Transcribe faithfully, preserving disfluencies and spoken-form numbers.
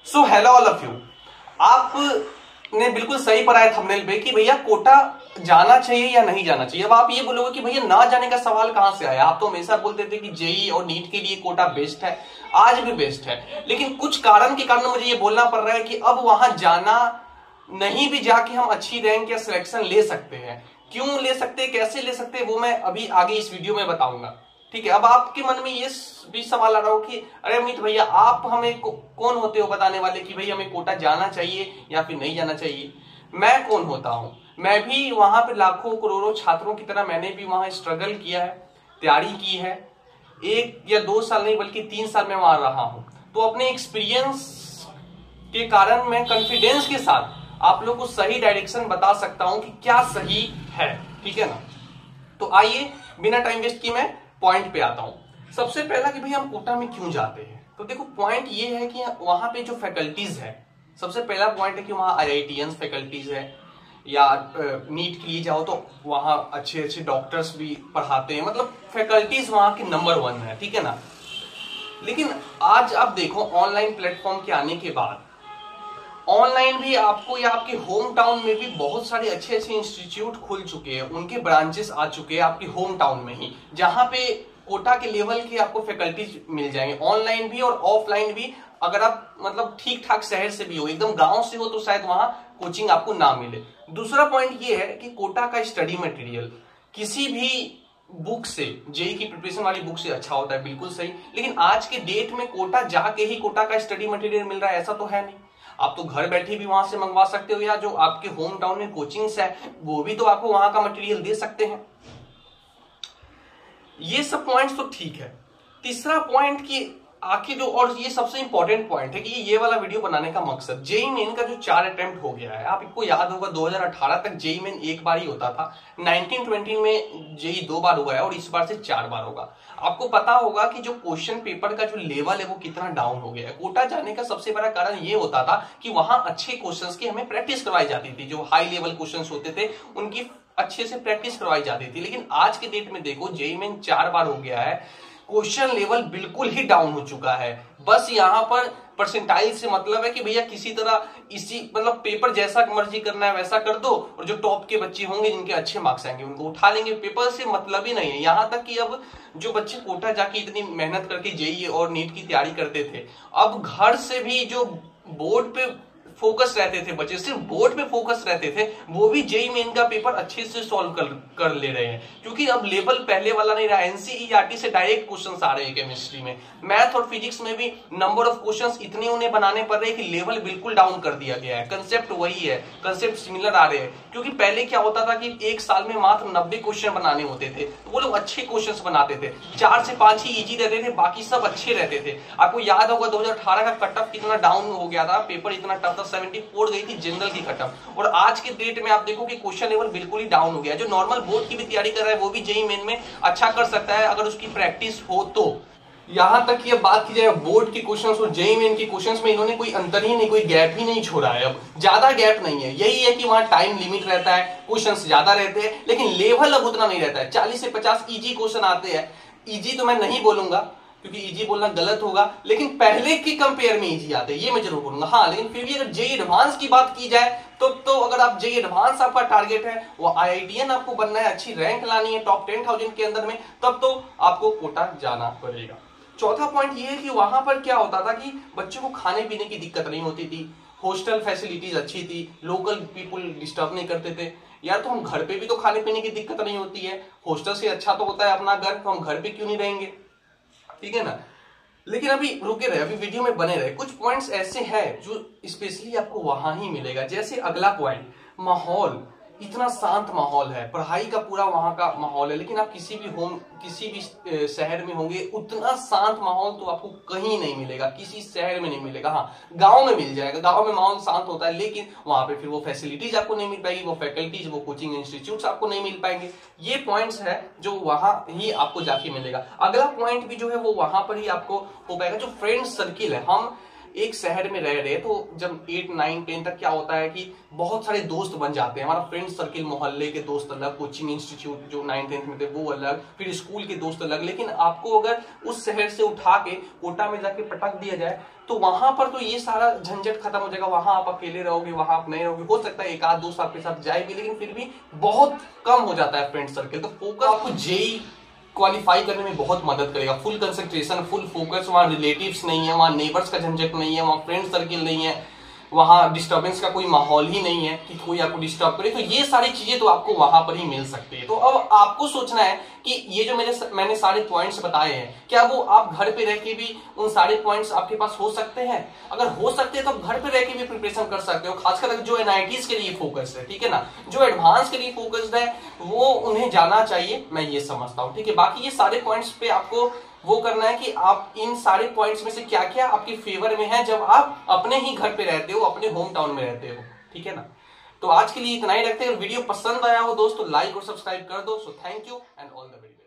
So hello all of you. आपने बिल्कुल सही पढ़ा है थंबनेल पे कि भैया कोटा जाना चाहिए या नहीं जाना चाहिए। अब आप ये बोलोगे कि भैया ना जाने का सवाल कहां से आया, आप तो हमेशा बोलते थे कि जेई और नीट के लिए कोटा बेस्ट है, आज भी बेस्ट है, लेकिन कुछ कारण के कारण मुझे ये बोलना पड़ रहा है कि अब वहां जाना नहीं भी जाके हम अच्छी रैंक या सिलेक्शन ले सकते हैं। क्यों ले सकते हैं, कैसे ले सकते हैं, वो मैं अभी आगे इस वीडियो में बताऊंगा। ठीक है, अब आपके मन में ये भी सवाल आ रहा हो कि अरे अमित भैया आप हमें कौन होते हो बताने वाले कि भाई हमें कोटा जाना चाहिए या फिर नहीं जाना चाहिए। मैं कौन होता हूं, मैं भी वहां पे लाखों करोड़ों छात्रों की तरह मैंने भी वहां स्ट्रगल किया है, तैयारी की है। एक या दो साल नहीं बल्कि तीन साल में वहां रहा हूं, तो अपने एक्सपीरियंस के कारण मैं कॉन्फिडेंस के साथ आप लोग को सही डायरेक्शन बता सकता हूं कि क्या सही है। ठीक है ना, तो आइए बिना टाइम वेस्ट किए मैं पॉइंट पे आता हूं। सबसे पहला कि भाई हम कोटा में क्यों जाते हैं, तो देखो पॉइंट ये है कि वहां पे जो फैकल्टीज है, सबसे पहला पॉइंट है कि वहां आईआईटीएन फैकल्टीज है, या नीट के लिए जाओ तो वहां अच्छे अच्छे डॉक्टर्स भी पढ़ाते हैं, मतलब फैकल्टीज वहां की नंबर वन है। ठीक है ना, लेकिन आज आप देखो ऑनलाइन प्लेटफॉर्म के आने के बाद ऑनलाइन भी आपको या आपके होम टाउन में भी बहुत सारे अच्छे अच्छे इंस्टीट्यूट खुल चुके हैं, उनके ब्रांचेस आ चुके हैं आपके होम टाउन में ही, जहां पे कोटा के लेवल के आपको फैकल्टीज मिल जाएंगे, ऑनलाइन भी और ऑफलाइन भी। अगर आप मतलब ठीक ठाक शहर से भी हो, एकदम गांव से हो, तो शायद वहां कोचिंग आपको ना मिले। दूसरा पॉइंट ये है कि कोटा का स्टडी मटेरियल किसी भी बुक से, जेई की प्रिपरेशन वाली बुक से अच्छा होता है, बिल्कुल सही, लेकिन आज के डेट में कोटा जाके ही कोटा का स्टडी मटेरियल मिल रहा है ऐसा तो है नहीं। आप तो घर बैठे भी वहां से मंगवा सकते हो, या जो आपके होम टाउन में कोचिंग्स है वो भी तो आपको वहां का मटेरियल दे सकते हैं। ये सब पॉइंट्स तो ठीक है। तीसरा पॉइंट कि आखिर जो, और ये सबसे इंपॉर्टेंट पॉइंट है कि ये वाला वीडियो बनाने का मकसद, जेई मेन का जो चार अटेम्प्ट हो गया है, आपको याद होगा दो हज़ार अठारह तक जेई मेन एक बार ही होता था, नाइनटीन ट्वेंटी में जेई दो बार हुआ है और इस बार से चार बार होगा। आपको पता होगा कि जो क्वेश्चन पेपर का जो लेवल है वो कितना डाउन हो गया है। कोटा जाने का सबसे बड़ा कारण ये होता था कि वहां अच्छे क्वेश्चंस की हमें प्रैक्टिस करवाई जाती थी, जो हाई लेवल क्वेश्चंस होते थे उनकी अच्छे से प्रैक्टिस करवाई जाती थी। लेकिन आज के डेट में देखो जेई मेन चार बार हो गया है, क्वेश्चन लेवल बिल्कुल ही डाउन हो चुका है। बस यहाँ पर परसेंटाइल से मतलब है कि भैया किसी तरह इसी मतलब पेपर जैसा मर्जी करना है वैसा कर दो, और जो टॉप के बच्चे होंगे जिनके अच्छे मार्क्स आएंगे उनको उठा लेंगे, पेपर से मतलब ही नहीं है। यहाँ तक कि अब जो बच्चे कोटा जाके इतनी मेहनत करके जेई और नीट की तैयारी करते थे, अब घर से भी जो बोर्ड पे फोकस रहते थे बच्चे, सिर्फ बोर्ड पे फोकस रहते थे, वो भी जेई मेन का पेपर अच्छे से सॉल्व कर कर ले रहे हैं, क्योंकि अब लेवल पहले वाला नहीं रहा। एनसीईआरटी से डायरेक्ट क्वेश्चंस आ रहे हैं केमिस्ट्री में, मैथ और फिजिक्स में भी नंबर ऑफ क्वेश्चंस इतने उन्हें बनाने पड़ रहे हैं कि लेवल बिल्कुल डाउन कर दिया गया है। कंसेप्ट वही है, कंसेप्ट सिमिलर आ रहे हैं, क्योंकि पहले क्या होता था कि एक साल में मात्र नब्बे क्वेश्चन बनाने होते थे, तो वो लोग अच्छे क्वेश्चन बनाते थे, चार से पांच ही इजी रहते थे, बाकी सब अच्छे रहते थे। आपको याद होगा दो हजार अठारह का कट ऑफ कितना डाउन हो गया था, पेपर इतना टफ था, चौहत्तर गई थी जनरल की कट ऑफ, और आज के डेट में आप देखो कि क्वेश्चन लेवल बिल्कुल ही डाउन हो गया। जो नॉर्मल बोर्ड की भी तैयारी कर रहा है वो भी जेई मेन में अच्छा कर सकता है अगर उसकी प्रैक्टिस हो तो। यहां तक कि अब बात की जाए बोर्ड के क्वेश्चंस और जेई मेन के क्वेश्चंस में, इन्होंने कोई अंतर ही नहीं, कोई गैप ही नहीं छोड़ा है, अब ज्यादा गैप नहीं है। यही है कि वहां टाइम लिमिट रहता है, क्वेश्चंस ज्यादा रहते हैं, लेकिन लेवल अब उतना नहीं रहता है। चालीस से पचास इजी क्वेश्चन आते हैं, इजी तो मैं नहीं बोलूंगा क्योंकि इजी बोलना गलत होगा, लेकिन पहले के कंपेयर में इजी आते हैं, ये मैं जरूर बोलूंगा। हाँ, लेकिन फिर भी अगर जेई एडवांस की बात की जाए तो तो अगर आप जेई एडवांस आपका टारगेट है, वो आईआईटीएन आपको बनना है, अच्छी रैंक लानी है टॉप टेन थाउजेंड के अंदर में, तब तो आपको कोटा जाना पड़ेगा। चौथा पॉइंट ये है कि वहां पर क्या होता था कि बच्चों को खाने पीने की दिक्कत नहीं होती थी, हॉस्टल फैसिलिटीज अच्छी थी, लोकल पीपुल डिस्टर्ब नहीं करते थे। यार तो हम घर पे भी तो खाने पीने की दिक्कत नहीं होती है, हॉस्टल से अच्छा तो होता है अपना घर, तो हम घर पे क्यों नहीं रहेंगे। ठीक है ना, लेकिन अभी रुके रहे, अभी वीडियो में बने रहे। कुछ पॉइंट्स ऐसे हैं जो स्पेशली आपको वहां ही मिलेगा। जैसे अगला पॉइंट, माहौल, इतना शांत माहौल है, पढ़ाई का पूरा वहां का माहौल है, लेकिन आप किसी भी होम किसी भी शहर में होंगे उतना शांत माहौल तो आपको कहीं नहीं मिलेगा, किसी शहर में नहीं मिलेगा। हाँ, गांव में मिल जाएगा, गांव में माहौल शांत होता है, लेकिन वहां पे फिर वो फैसिलिटीज आपको नहीं मिल पाएगी, वो फैकल्टीज, वो कोचिंग इंस्टीट्यूट्स आपको नहीं मिल पाएंगे। ये पॉइंट्स है जो वहां ही आपको जाके मिलेगा। अगला पॉइंट भी जो है वो वहां पर ही आपको हो पाएगा, जो फ्रेंड सर्किल है। हम एक शहर में रह रहे हैं तो जब एट नाइन टेन तक क्या होता है कि बहुत सारे दोस्त बन जाते हैं। हमारा फ्रेंड सर्किल, मोहल्ले के दोस्त अलग, कोचिंग इंस्टीट्यूट जो नाइन टेंथ में थे वो अलग, फिर स्कूल के दोस्त अलग। लेकिन आपको अगर उस शहर से उठा के कोटा में जाके पटक दिया जाए तो वहां पर तो ये सारा झंझट खत्म हो जाएगा। वहां आप अकेले रहोगे, वहां आप नहीं रहोगे। हो सकता है एक आध दोस्त आपके साथ जाए भी, लेकिन फिर भी बहुत कम हो जाता है फ्रेंड सर्किल। तो फोकस आपको जेई क्वालिफाई करने में बहुत मदद करेगा। Full concentration, full focus. वहां रिलेटिव्स नहीं है, वहां नेबर्स का झंझट नहीं है, वहां फ्रेंड सर्किल नहीं है, वहां डिस्टर्बेंस का कोई माहौल ही नहीं है कि कोई आपको डिस्टर्ब करे। तो ये सारी चीजें तो आपको वहां पर ही मिल सकती है। तो अब आपको सोचना है कि ये जो मेरे मैंने सारे पॉइंट्स बताए हैं, क्या वो आप घर पे रह के भी उन सारे पॉइंट्स आपके पास हो सकते हैं? अगर हो सकते हैं तो आप घर पे रह के भी प्रिपरेशन कर सकते हो। खासकर जो एनआईटीज के लिए फोकस है, ठीक है ना, जो एडवांस के लिए फोकस्ड है वो उन्हें जाना चाहिए, मैं ये समझता हूँ। ठीक है, बाकी ये सारे पॉइंट्स पे आपको वो करना है कि आप इन सारे पॉइंट्स में से क्या क्या आपके फेवर में है जब आप अपने ही घर पे रहते हो, अपने होम टाउन में रहते हो। ठीक है ना, तो आज के लिए इतना ही रखते हैं। अगर वीडियो पसंद आया हो दोस्तों, लाइक और सब्सक्राइब कर दो। So thank you and all the best.